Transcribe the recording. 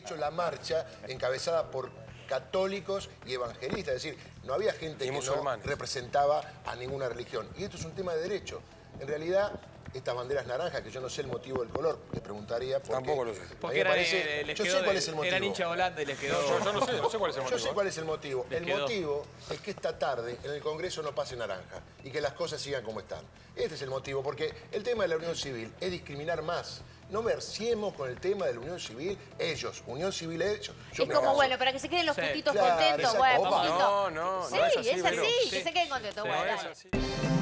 hecho la marcha encabezada por católicos y evangelistas. Es decir, no había gente que no representaba a ninguna religión. Y esto es un tema de derecho. En realidad, estas banderas naranjas, que yo no sé el motivo del color, le preguntaría por qué. Tampoco lo sé. Porque yo sé cuál es el motivo. Eran hincha volante y les quedó... Yo no sé cuál es el motivo. Yo sé cuál es el motivo. El motivo es que esta tarde en el Congreso no pase naranja y que las cosas sigan como están. Este es el motivo, porque el tema de la unión civil es discriminar más. No merciemos con el tema de la unión civil, ellos, unión civil ellos. Es como, bueno, para que se queden los puntitos contentos. Bueno, No, sí, es así, que se queden contentos. Bueno, dale.